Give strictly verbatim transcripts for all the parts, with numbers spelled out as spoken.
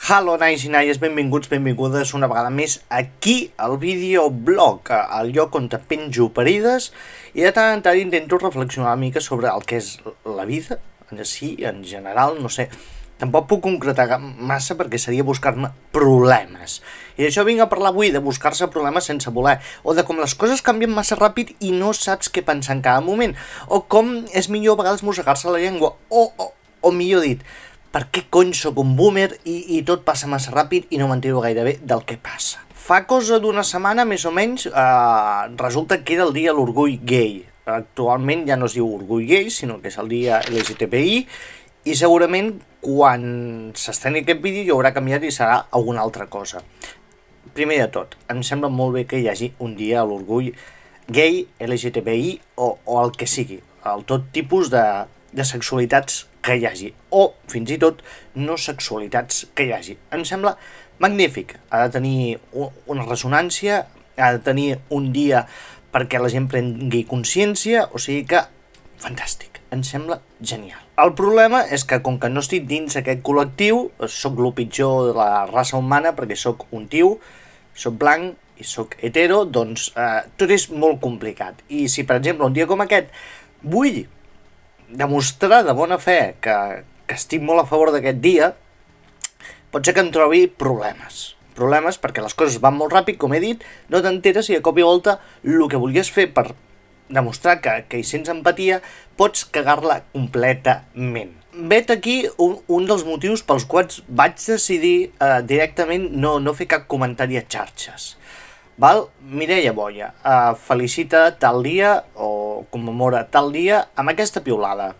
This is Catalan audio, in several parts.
Hello, nais i naies, benvinguts, benvingudes una vegada més aquí al videoblog, al lloc on te penjo parides i de tant en tant intento reflexionar una mica sobre el que és la vida en si, en general, no sé. Tampoc puc concretar massa perquè seria buscar-me problemes. I d'això vinc a parlar avui, de buscar-se problemes sense voler, o de com les coses canvien massa ràpid i no saps què pensar en cada moment, o com és millor a vegades mossegar-se la llengua, o, o, o millor dit, per què cony sóc un boomer i, i tot passa massa ràpid i no m'entero gaire bé del que passa. Fa cosa d'una setmana, més o menys, eh, resulta que era el dia de l'orgull gay. Actualment ja no es diu orgull gay, sinó que és el dia L G T B I, i segurament quan s'estreni aquest vídeo ja haurà canviat i serà alguna altra cosa. Primer de tot, em sembla molt bé que hi hagi un dia a l'orgull gay, L G T B I o, o el que sigui, el tot tipus de, de sexualitats que hi hagi, o fins i tot no sexualitats que hi hagi. Em sembla magnífic, ha de tenir una ressonància, ha de tenir un dia perquè la gent prengui consciència, o sigui que fantàstic, em sembla genial. El problema és que com que no estic dins aquest col·lectiu, sóc el pitjor de la raça humana perquè sóc un tio, sóc blanc i sóc hetero, doncs eh, tot és molt complicat. I si per exemple un dia com aquest vull demostrar de bona fe que, que estic molt a favor d'aquest dia, pot ser que em trobi problemes. Problemes perquè les coses van molt ràpid, com he dit, no t'enteres i a cop i volta el que volies fer per demostrar que, que hi sents empatia, pots cagar-la completament. Vet aquí un, un dels motius pels quals vaig decidir eh, directament no, no fer cap comentari a xarxes. Val? Mireia Boia, uh, felicita tal dia o commemora tal dia amb aquesta piulada.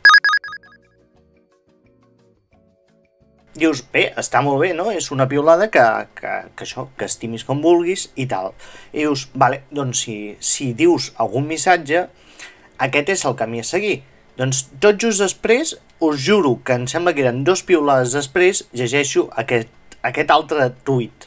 Dius, bé, està molt bé, no? És una piulada que, que, que això, que estimis com vulguis i tal. I dius, vale, doncs si, si dius algun missatge, aquest és el camí a seguir. Doncs tot just després, us juro que em sembla que eren dos piulades després, llegeixo aquest, aquest altre tuit.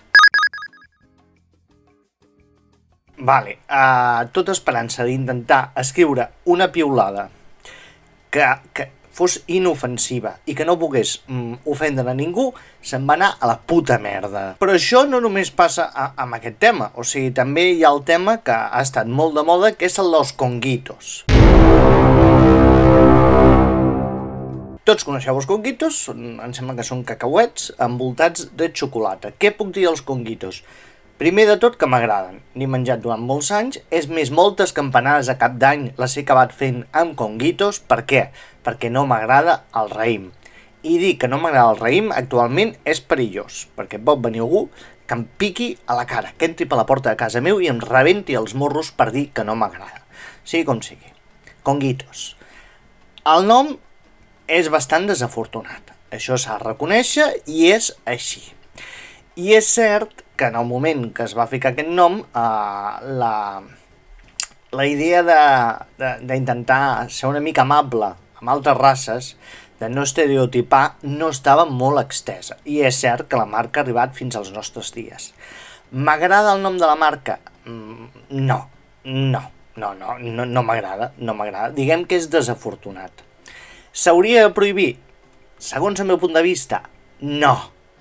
Vale, uh, tota esperança d'intentar escriure una piulada que, que fos inofensiva i que no pogués mm, ofendre a ningú, se'n va anar a la puta merda. Però això no només passa a, amb aquest tema, o sigui, també hi ha el tema que ha estat molt de moda, que és el dels conguitos. Tots coneixeu els conguitos, em sembla que són cacauets envoltats de xocolata. Què puc dir dels conguitos? Primer de tot que m'agraden, n'he menjat durant molts anys, és més, moltes campanades a cap d'any les he acabat fent amb conguitos. Per què? Perquè no m'agrada el raïm. I dir que no m'agrada el raïm actualment és perillós, perquè pot venir algú que em piqui a la cara, que entri per la porta de casa meu i em rebenti els morros per dir que no m'agrada. Sigui com sigui. Conguitos. El nom és bastant desafortunat, això s'ha de reconèixer i és així. I és cert que en el moment que es va ficar aquest nom, eh, la, la idea d'intentar ser una mica amable amb altres races, de no estereotipar, no estava molt extesa. I és cert que la marca ha arribat fins als nostres dies. M'agrada el nom de la marca? No, no, no, no, no, no m'agrada, no m'agrada. Diguem que és desafortunat. S'hauria de prohibir? Segons el meu punt de vista, no.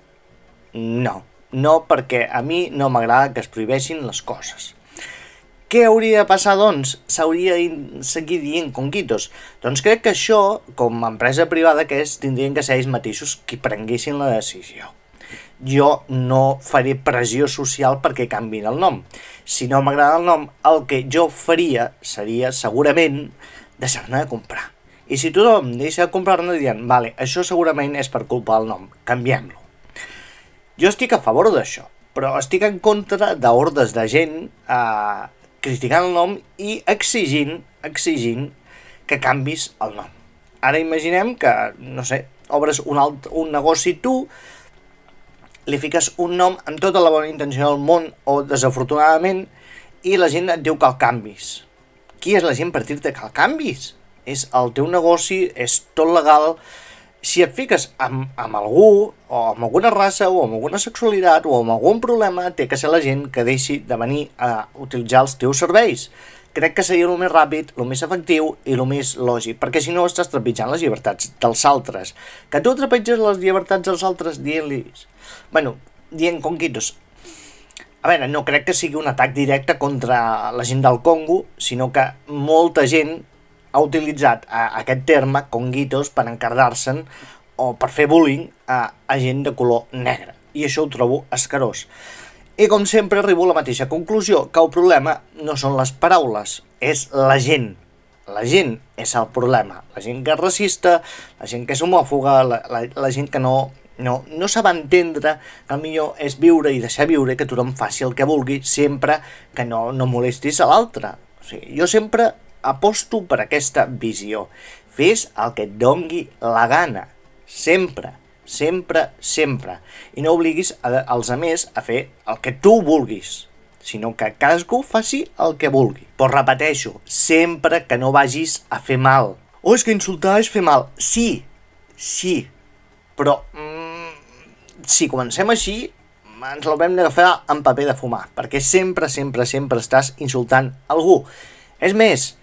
No. No, perquè a mi no m'agrada que es prohibeixin les coses. Què hauria de passar, doncs? S'hauria de seguir dient conguitos? Doncs crec que això, com a empresa privada que és, tindrien que ser ells mateixos qui prenguessin la decisió. Jo no faré pressió social perquè canviïn el nom. Si no m'agrada el nom, el que jo faria seria, segurament, deixar-ne de comprar. I si tothom deixa de comprar-ne, dirien, vale, això segurament és per culpa del nom, canviem-lo. Jo estic a favor d'això, però estic en contra d'hordes de gent eh, criticant el nom i exigint, exigint que canvis el nom. Ara imaginem que, no sé, obres un, alt, un negoci tu, li fiques un nom amb tota la bona intenció del món o desafortunadament i la gent et diu que el canvis. Qui és la gent per dir-te que el canvis? És el teu negoci, és tot legal. Si et fiques amb, amb algú, o amb alguna raça, o amb alguna sexualitat, o amb algun problema, té que ser la gent que deixi de venir a utilitzar els teus serveis. crec que seria el més ràpid, el més efectiu i el més lògic, perquè si no estàs trepitjant les llibertats dels altres. Que tu trepitges les llibertats dels altres dient-los... Bueno, dient conquitos. A veure, no crec que sigui un atac directe contra la gent del Congo, sinó que molta gent ha utilitzat aquest terme, conguitos, per encardar-se'n o per fer bullying a, a gent de color negre. I això ho trobo escarós. I com sempre arribo a la mateixa conclusió, que el problema no són les paraules, és la gent. La gent és el problema. La gent que és racista, la gent que és homòfoga, la, la, la gent que no, no, no sap entendre que el millor és viure i deixar viure, que tothom faci el que vulgui, sempre que no, no molestis a l'altre. O sigui, jo sempre aposto per aquesta visió. Fes el que et dongui la gana. Sempre. Sempre, sempre. I no obliguis a, als altres a fer el que tu vulguis, sinó que cadascú faci el que vulgui. Però repeteixo, sempre que no vagis a fer mal. O és que insultar és fer mal. Sí, sí, però mm, si comencem així, ens l'haurem d'agafar en paper de fumar, perquè sempre, sempre, sempre estàs insultant algú. És més,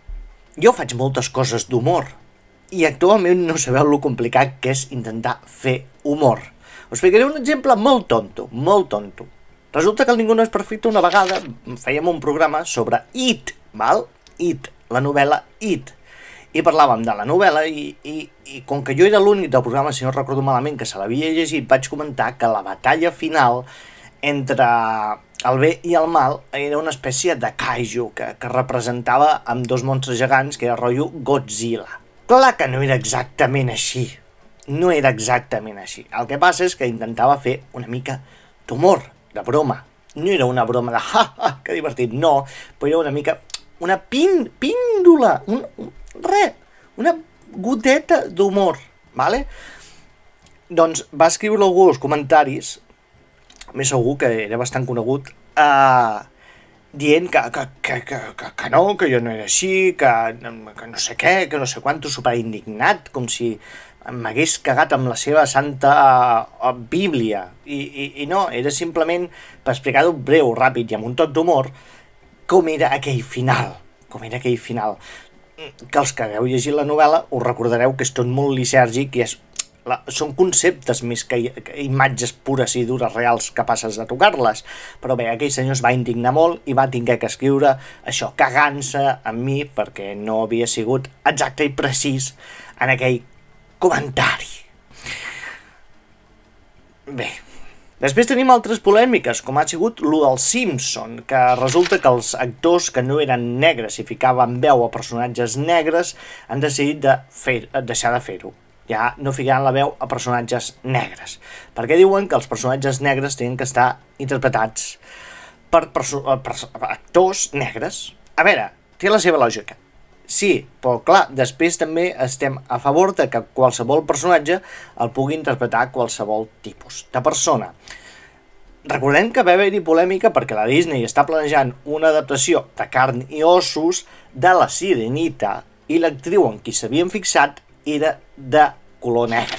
jo faig moltes coses d'humor, i actualment no sabeu lo complicat que és intentar fer humor. Us ficaré un exemple molt tonto, molt tonto. Resulta que el Ningú no és perfecte una vegada fèiem un programa sobre It, val? It, la novel·la It. I parlàvem de la novel·la i, i, i com que jo era l'únic del programa, si no recordo malament, que se l'havia llegit, vaig comentar que la batalla final entre el bé i el mal era una espècie de kaiju que, que representava amb dos monstres gegants que era rotllo Godzilla. Clar que no era exactament així, no era exactament així. El que passa és que intentava fer una mica d'humor, de broma. No era una broma de ha, ha, que divertit, no, però era una mica, una pin, píndola, un, un, res, una goteta d'humor, vale? Doncs va escriure algú als comentaris, més segur que era bastant conegut, eh, dient que, que, que, que, que, que no, que jo no era així, que, que no sé què, que no sé quanto, super indignat, com si m'hagués cagat amb la seva santa uh, Bíblia. I, i, I no, era simplement per explicar-ho breu, ràpid i amb un toc d'humor, com era aquell final, com era aquell final. Que els que hagueu llegit la novel·la us recordareu que és tot molt lisèrgic i és... La, són conceptes més que, que imatges pures i dures reals capaces de tocar-les, però bé, aquell senyor es va indignar molt i va tinguer que escriure això cagant-se amb mi perquè no havia sigut exacte i precís en aquell comentari. Bé, després tenim altres polèmiques, com ha sigut lo del Simpson, que resulta que els actors que no eren negres i ficaven veu a personatges negres han decidit de fer, deixar de fer-ho. Ja no ficaran la veu a personatges negres, perquè diuen que els personatges negres tenen que estar interpretats per, per actors negres. A veure, té la seva lògica. Sí, però clar, després també estem a favor de que qualsevol personatge el pugui interpretar qualsevol tipus de persona. Recordem que va haver-hi polèmica perquè la Disney està planejant una adaptació de carn i ossos de la Sirenita i l'actriu en qui s'havien fixat era de color negre.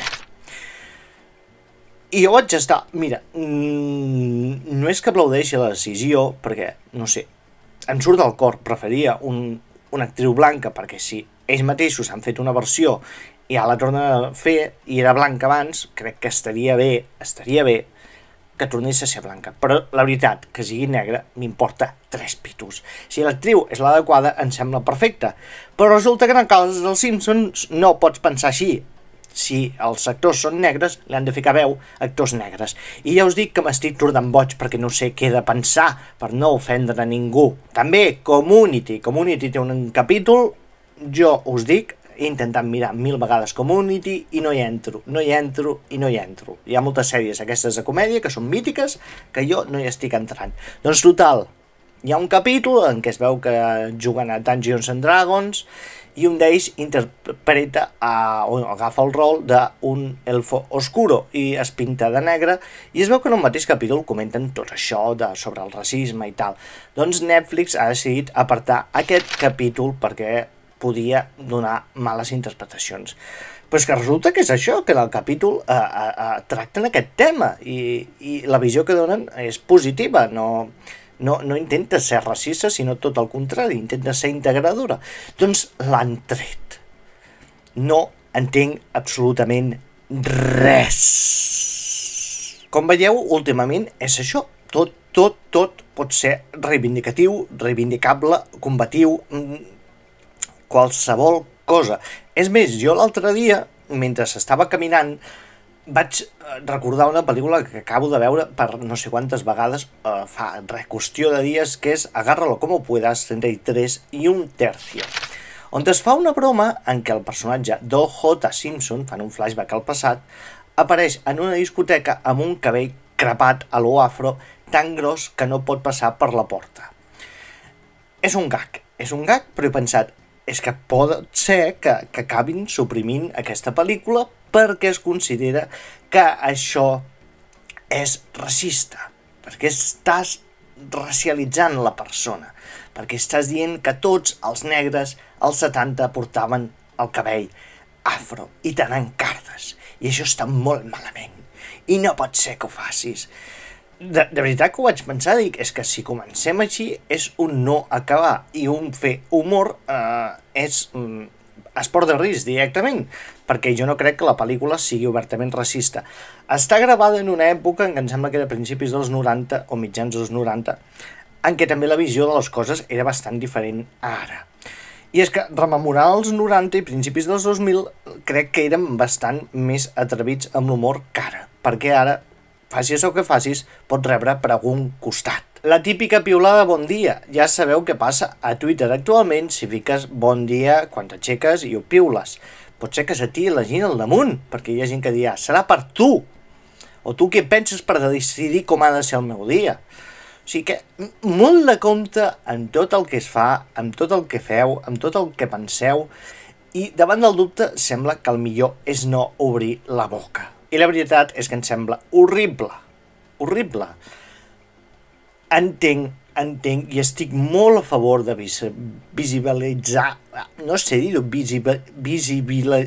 I jo vaig estar... Mira, no és que aplaudeixi la decisió, perquè, no sé, em surt del cor, preferia un, una actriu blanca, perquè si ells mateixos han fet una versió i ja la tornen a fer, i era blanca abans, crec que estaria bé, estaria bé que tornés a ser blanca. Però la veritat, que sigui negra, m'importa tres pitos. Si l'actriu és l'adequada, em sembla perfecta. Però resulta que en el cas dels Simpsons no pots pensar així. Si els actors són negres, li han de ficar veu actors negres. I ja us dic que m'estic tornant boig perquè no sé què he de pensar per no ofendre a ningú. També Community. Community té un capítol, jo us dic, he intentat mirar mil vegades Community i no hi entro, no hi entro i no hi entro. Hi ha moltes sèries aquestes de comèdia que són mítiques que jo no hi estic entrant. Doncs total, hi ha un capítol en què es veu que juguen a Dungeons and Dragons i un d'ells interpreta a, o agafa el rol d'un elfo oscuro i es pinta de negre i es veu que en el mateix capítol comenten tot això de, sobre el racisme i tal. Doncs Netflix ha decidit apartar aquest capítol perquè podia donar males interpretacions. Però és que resulta que és això, que en el capítol eh, eh, tracten aquest tema i, i la visió que donen és positiva, no, no, no intenta ser racista, sinó tot el contrari, intenta ser integradora. Doncs l'han tret. No entenc absolutament res. Com veieu, últimament és això. Tot, tot, tot pot ser reivindicatiu, reivindicable, combatiu, qualsevol cosa. És més, jo l'altre dia, mentre estava caminant, vaig recordar una pel·lícula que acabo de veure per no sé quantes vegades, eh, fa re, qüestió de dies, que és Agárralo como puedas, trenta y tres y un tercio, on es fa una broma en què el personatge d'O J Simpson, fan un flashback al passat, apareix en una discoteca amb un cabell crepat a lo afro tan gros que no pot passar per la porta. És un gag, és un gag, però he pensat, és que pot ser que, que acabin suprimint aquesta pel·lícula perquè es considera que això és racista, perquè estàs racialitzant la persona, perquè estàs dient que tots els negres als setanta portaven el cabell afro i tenen cardes, i això està molt malament, i no pot ser que ho facis. De, de veritat que ho vaig pensar, dic, és que si comencem així és un no acabar, i un fer humor eh, és mm, esport de risc directament, perquè jo no crec que la pel·lícula sigui obertament racista. Està gravada en una època en què em sembla que era a principis dels noranta o mitjans dels noranta, en què també la visió de les coses era bastant diferent a ara. I és que rememorar els noranta i principis dels dos mil crec que érem bastant més atrevits amb l'humor que ara, perquè ara facis el que facis, pots rebre per algun costat. La típica piulada bon dia. Ja sabeu què passa a Twitter actualment si fiques bon dia quan t'aixeques i ho piules. Pot ser que se tiri la gent al damunt, perquè hi ha gent que dirà, serà per tu. O tu què penses per decidir com ha de ser el meu dia? O sigui que molt de compte amb tot el que es fa, amb tot el que feu, amb tot el que penseu, i davant del dubte sembla que el millor és no obrir la boca. I la veritat és que em sembla horrible, horrible. Entenc, entenc i estic molt a favor de visibilitzar, no sé dir-ho, visibilitzar,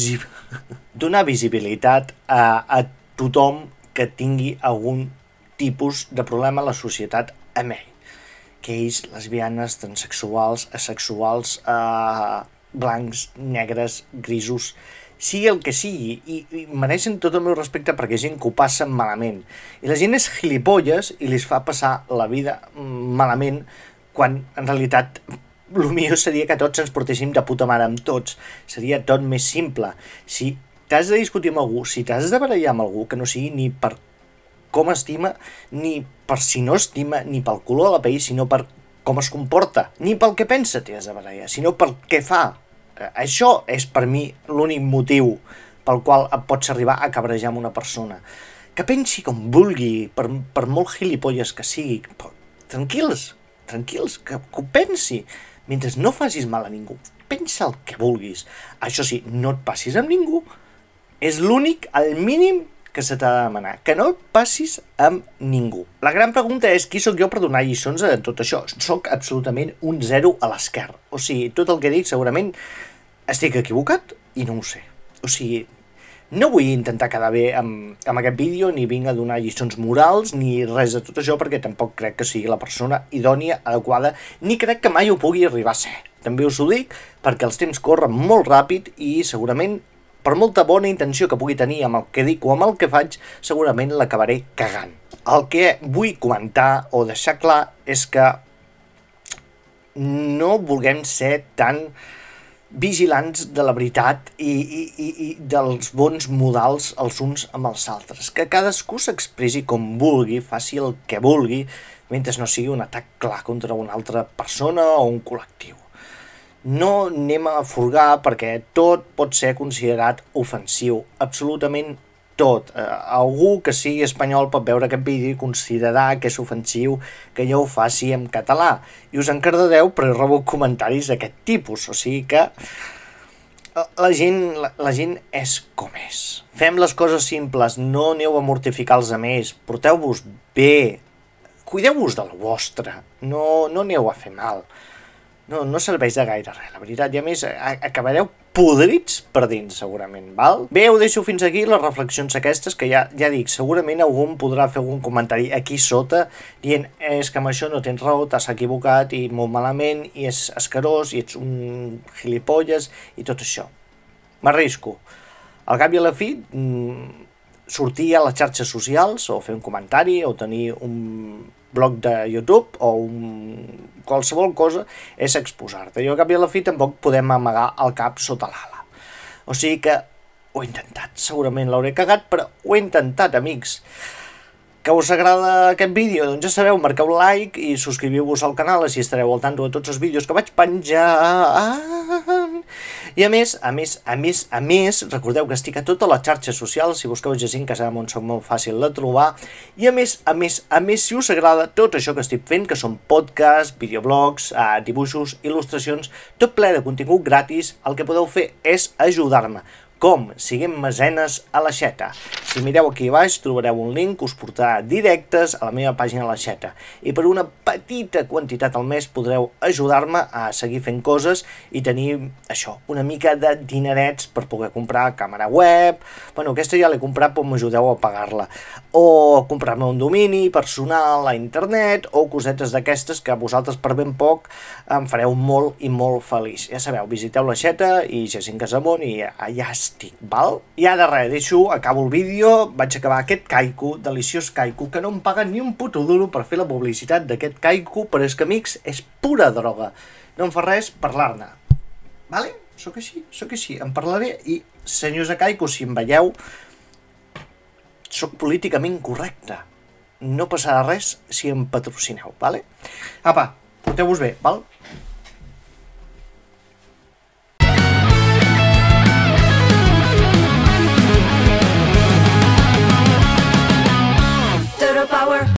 donar visibilitat a, a tothom que tingui algun tipus de problema a la societat amb ell. Gais, lesbianes, transsexuals, asexuals, eh, blancs, negres, grisos, sigui el que sigui, i, i mereixen tot el meu respecte perquè hi ha gent que ho passa malament. I la gent és gilipolles i li fa passar la vida malament quan en realitat el millor seria que tots ens portéssim de puta mare amb tots. Seria tot més simple. Si t'has de discutir amb algú, si t'has de barallar amb algú, que no sigui ni per com estima, ni per si no estima, ni pel color de la pell, sinó per com es comporta, ni pel que pensa t'has de barallar, sinó pel que fa. Això és per mi l'únic motiu pel qual et pots arribar a cabrejar amb una persona. Que pensi com vulgui, per, per molt gilipolles que sigui, però tranquils, tranquils, que, que ho pensi. Mentre no facis mal a ningú, pensa el que vulguis. Això sí, no et passis amb ningú. És l'únic, el mínim que se t'ha de demanar, que no et passis amb ningú. La gran pregunta és qui sóc jo per donar lliçons de tot això. Soc absolutament un zero a l'esquerra. O sigui, tot el que dic segurament estic equivocat i no ho sé. O sigui, no vull intentar quedar bé amb, amb aquest vídeo, ni vinc a donar lliçons morals, ni res de tot això, perquè tampoc crec que sigui la persona idònia, adequada, ni crec que mai ho pugui arribar a ser. També us ho dic perquè els temps corren molt ràpid i segurament per molta bona intenció que pugui tenir amb el que dic o amb el que faig, segurament l'acabaré cagant. El que vull comentar o deixar clar és que no vulguem ser tan vigilants de la veritat i, i, i, i dels bons modals els uns amb els altres. Que cadascú s'expressi com vulgui, faci el que vulgui, mentre no sigui un atac clar contra una altra persona o un col·lectiu. No anem a furgar perquè tot pot ser considerat ofensiu, absolutament tot. Eh, algú que sigui espanyol pot veure aquest vídeo i considerar que és ofensiu que jo ho faci en català. I us encardareu, però rebo comentaris d'aquest tipus, o sigui que la gent, la, la gent és com és. Fem les coses simples, no aneu a mortificar els altres, porteu-vos bé, cuideu-vos de la vostra, no, no aneu a fer mal. No, no serveix de gaire res, la veritat, i a més acabareu podrits per dins, segurament, val? Bé, ho deixo fins aquí, les reflexions aquestes, que ja, ja dic, segurament algú podrà fer algun comentari aquí sota, dient, és que amb això no tens raó, t'has equivocat, i molt malament, i és escarós, i ets un gilipolles, i tot això. M'arrisco. Al cap i a la fi, sortir a les xarxes socials, o fer un comentari, o tenir un blog de YouTube, o un... qualsevol cosa, és exposar-te. I al cap i a la fi tampoc podem amagar el cap sota l'ala. O sigui que ho he intentat. Segurament l'hauré cagat, però ho he intentat, amics. Que us agrada aquest vídeo? Doncs ja sabeu, marqueu like i subscriviu-vos al canal, així estareu al tanto de tots els vídeos que vaig penjant. I a més, a més, a més, a més, recordeu que estic a totes les xarxes socials, si busqueu Jacint Casademont soc molt fàcil de trobar, i a més, a més, a més, si us agrada tot això que estic fent, que són podcasts, videoblogs, eh, dibuixos, il·lustracions, tot ple de contingut gratis, el que podeu fer és ajudar-me. Com? Siguem mecenes a l'aixeta. Si mireu aquí baix trobareu un link que us portarà directes a la meva pàgina a l'aixeta. I per una petita quantitat al mes podreu ajudar-me a seguir fent coses i tenir, això, una mica de dinerets per poder comprar càmera web. Bueno, aquesta ja l'he comprat, però m'ajudeu a pagar-la. O comprar-me un domini personal a internet, o cosetes d'aquestes que vosaltres per ben poc em fareu molt i molt feliç. Ja sabeu, visiteu l'aixeta i Jacint Casademont i allà estic, val? I ara res, deixo, acabo el vídeo, vaig acabar aquest kaiku, deliciós kaiku, que no em paguen ni un puto duro per fer la publicitat d'aquest kaiku, però és que, amics, és pura droga. No em fa res parlar-ne. Vale? Sóc així, sóc així, em parlaré i, senyors de kaiku, si em veieu, sóc políticament correcte. No passarà res si em patrocineu, vale? Apa, porteu-vos bé, val? Power.